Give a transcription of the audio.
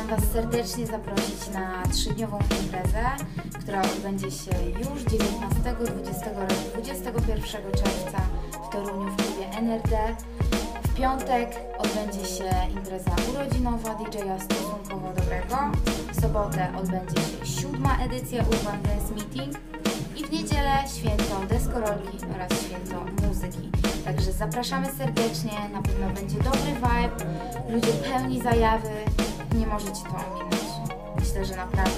chciałam Was serdecznie zaprosić na 3-dniową imprezę, która odbędzie się już 19, 20 oraz 21 czerwca w Toruniu w klubie NRD. W piątek odbędzie się impreza urodzinowa DJ-a Stosunkowo Dobrego. W sobotę odbędzie się 7. edycja Urban Dance Meeting i w niedzielę święto deskorolki oraz święto muzyki. Także zapraszamy serdecznie, na pewno będzie dobry vibe, ludzie pełni zajawy, nie możecie to ominąć. Myślę, że naprawdę